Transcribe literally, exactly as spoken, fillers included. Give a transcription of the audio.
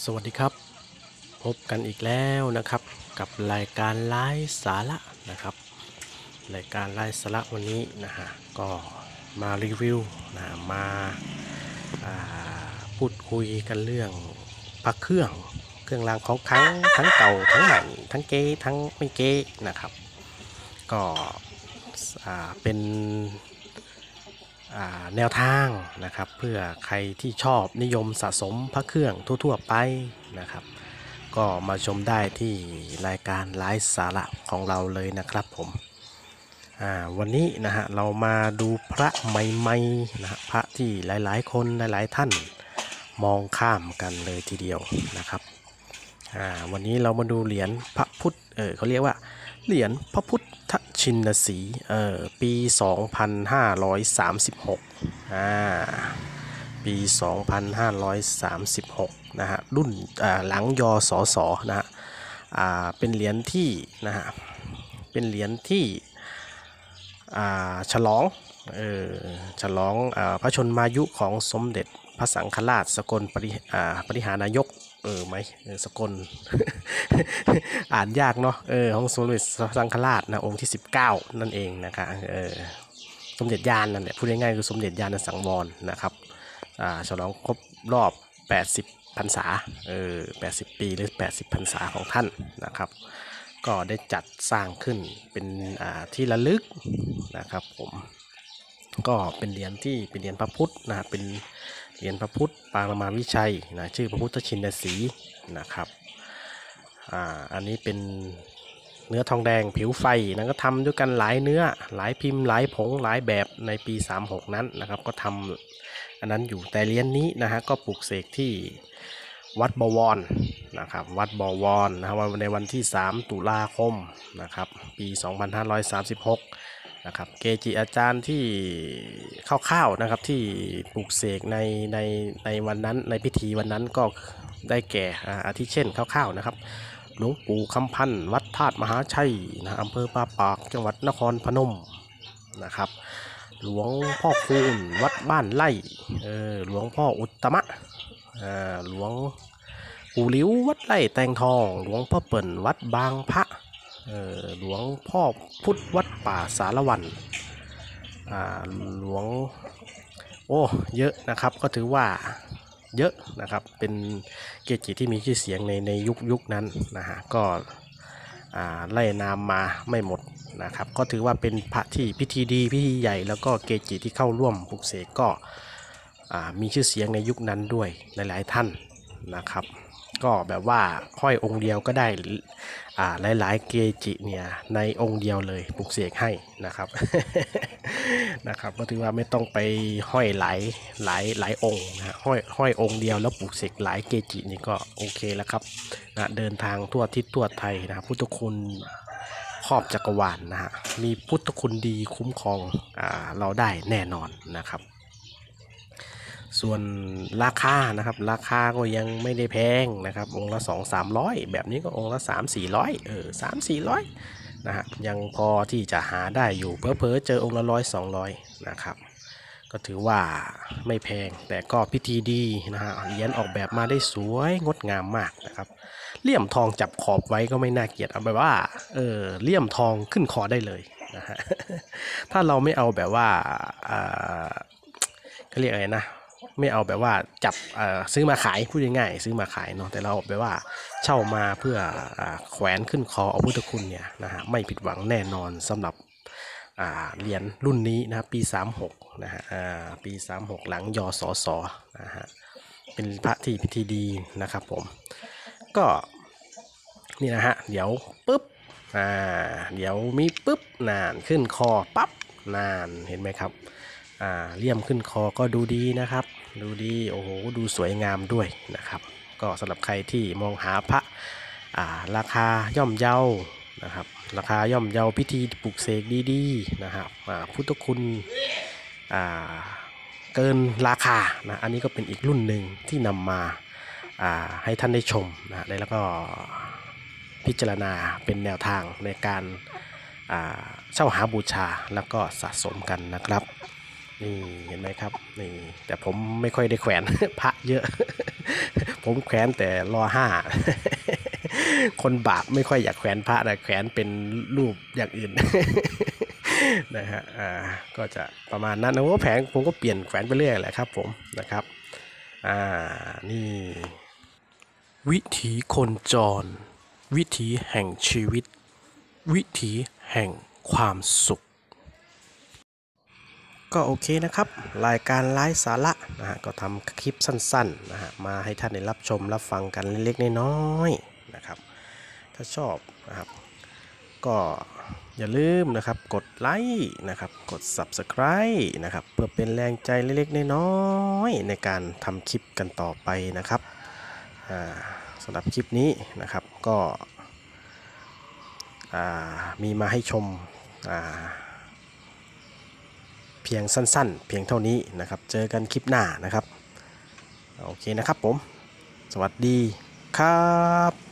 สวัสดีครับพบกันอีกแล้วนะครับกับรายการไลฟ์สาระนะครับรายการไลฟ์สาระวันนี้นะฮะก็มารีวิวนะมาพูดคุยกันเรื่องพักเครื่องเครื่องรางของขลังทั้งเก่าทั้งใหม่ทั้งเก๊ทั้งไม่เก๊นะครับก็เป็นแนวทางนะครับเพื่อใครที่ชอบนิยมสะสมพระเครื่องทั่วๆไปนะครับก็มาชมได้ที่รายการไลฟ์สาระของเราเลยนะครับผมวันนี้นะฮะเรามาดูพระใหม่ๆนะฮะพระที่หลายๆคนหลายๆท่านมองข้ามกันเลยทีเดียวนะครับวันนี้เรามาดูเหรียญพระพุทธเออเขาเรียกว่าเหรียญพระพุทธชินสีเออปี สองพันห้าร้อยสามสิบหก อ่าปี สองพันห้าร้อยสามสิบหก นะฮะรุ่นหลังยศสนะฮะเป็นเหรียญที่นะฮะเป็นเหรียญที่ฉลองเออฉลองพระชนมายุของสมเด็จพระสังฆราชสกลปริปริหานายกเออไหมสกล อ่านยากเนาะเออของสมเด็จพระสังฆราชนะองค์ที่สิบเก้านั่นเองนะคะเออสมเด็จญาณนั่นแหละพูดง่ายๆคือสมเด็จญาณสังวรนะครับฉลองครบรอบแปดสิบพรรษาเออแปดสิบปีหรือแปดสิบพรรษาของท่านนะครับก็ได้จัดสร้างขึ้นเป็นที่ระลึกนะครับผมก็เป็นเหรียญที่เป็นเหรียญพระพุทธนะเป็นเหรียญพระพุทธปางมาวิชัยนะชื่อพระพุทธชินสีนะครับอ่าอันนี้เป็นเนื้อทองแดงผิวไฟนั้นก็ทำด้วยกันหลายเนื้อหลายพิมพ์หลายผงหลายแบบในปีสามสิบหกนั้นนะครับก็ทำอันนั้นอยู่แต่เหรียญนี้นะฮะก็ปลูกเสกที่วัดบวรนะครับวัดบวรนะครับในวันที่สามตุลาคมนะครับปีสองพันห้าร้อยสามสิบหกนะครับเกจิอาจารย์ที่คร่าวๆนะครับที่ปลูกเสกในในในวันนั้นในพิธีวันนั้นก็ได้แก่อาทิเช่นคร่าวๆนะครับหลวงปู่คำพันธ์วัดธาตุมหาชัยนะอำเภอปาปากจังหวัดนครพนมนะครับหลวงพ่อคูณวัดบ้านไร่เออหลวงพ่ออุตตมะอ่าหลวงปู่ลิ้ววัดไร่แตงทองหลวงพ่อเปิ่นวัดบางพระเออหลวงพ่อพุทธวัดป่าสารวันอ่าหลวงโอ้เยอะนะครับก็ถือว่าเยอะนะครับเป็นเกจิที่มีชื่อเสียงในในยุคยุคนั้นนะฮะก็ไล่นามมาไม่หมดนะครับก็ถือว่าเป็นพระที่พิธีดีพิธีใหญ่แล้วก็เกจิที่เข้าร่วมปลุกเสกก็มีชื่อเสียงในยุคนั้นด้วยหลายๆท่านนะครับก็แบบว่าห้อยองค์เดียวก็ได้หลายๆเกจิเนี่ยในองค์เดียวเลยปลุกเสกให้นะครับ นะครับก็ถือว่าไม่ต้องไปห้อยหลายหลายหลายองค์นะห้อยห้อยองค์เดียวแล้วปลุกเสกหลายเกจินี่ก็โอเคแล้วครับนะเดินทางทั่วทิศทั่วไทยนะพุทธคุณครอบจักรวาล นะฮะมีพุทธคุณดีคุ้มครองอ่าเราได้แน่นอนนะครับส่วนราคานะครับราคาก็ยังไม่ได้แพงนะครับองค์ละสองสามร้อยแบบนี้ก็องค์ละสามสี่ร้อยเออสามสี่ร้อยนะฮะยังพอที่จะหาได้อยู่เพอเพอเจอองค์ละร้อยสองร้อยนะครับก็ถือว่าไม่แพงแต่ก็พิธีดีนะฮะเหรียญออกแบบมาได้สวยงดงามมากนะครับเลี่ยมทองจับขอบไว้ก็ไม่น่าเกลียดเอาแบบว่าเออเลี่ยมทองขึ้นคอได้เลยนะฮะถ้าเราไม่เอาแบบว่าอ่าเขาเรียกอะไรนะไม่เอาแบบว่าจับซื้อมาขายพูดง่ายๆซื้อมาขายเนาะแต่เราแบบว่าเช่ามาเพื่อแขวนขึ้นคอเอาพุทธคุณเนี่ยนะฮะไม่ผิดหวังแน่นอนสำหรับเหรียญรุ่นนี้นะปีสามสิบหกนะฮะปีสามสิบหกหลังยศสนะฮะเป็นพระที่พิธีดีนะครับผมก็นี่นะฮะเดี๋ยวปุ๊บอ่าเดี๋ยวมีปุ๊บนานขึ้นคอปั๊บนานเห็นไหมครับอ่าเลี่ยมขึ้นคอก็ดูดีนะครับดูดีโอ้โหดูสวยงามด้วยนะครับก็สำหรับใครที่มองหาพระอ่าราคาย่อมเยานะครับราคาย่อมเยาพิธีปลุกเสกดีๆนะครับพุทธคุณอ่าเกินราคานะอันนี้ก็เป็นอีกรุ่นหนึ่งที่นำมาให้ท่านได้ชมนะแล้วก็พิจารณาเป็นแนวทางในการเช่าหาบูชาแล้วก็สะสมกันนะครับนี่เห็นไหมครับนี่แต่ผมไม่ค่อยได้แขวน พระเยอะ ผมแขวนแต่รอห้า คนบาปไม่ค่อยอยากแขวนพระแต่แขวนเป็นรูปอย่างอื่น นะฮะอ่าก็จะประมาณนั้นนะว่าแผงผมก็เปลี่ยนแขวนไปเรื่อยแหละครับผมนะครับอ่านี่วิถีคนจรวิถีแห่งชีวิตวิถีแห่งความสุข ก็โอเคนะครับรายการไร้สาระนะฮะก็ทำคลิปสั้นๆนะฮะมาให้ท่านได้รับชมรับฟังกันเล็กๆน้อยๆนะครับถ้าชอบนะครับก็อย่าลืมนะครับกดไลค์นะครับกด ซับสไครบ์ นะครับเพื่อเป็นแรงใจเล็กๆน้อยๆในการทำคลิปกันต่อไปนะครับสำหรับคลิปนี้นะครับก็มีมาให้ชมเพียงสั้นๆเพียงเท่านี้นะครับเจอกันคลิปหน้านะครับโอเคนะครับผมสวัสดีครับ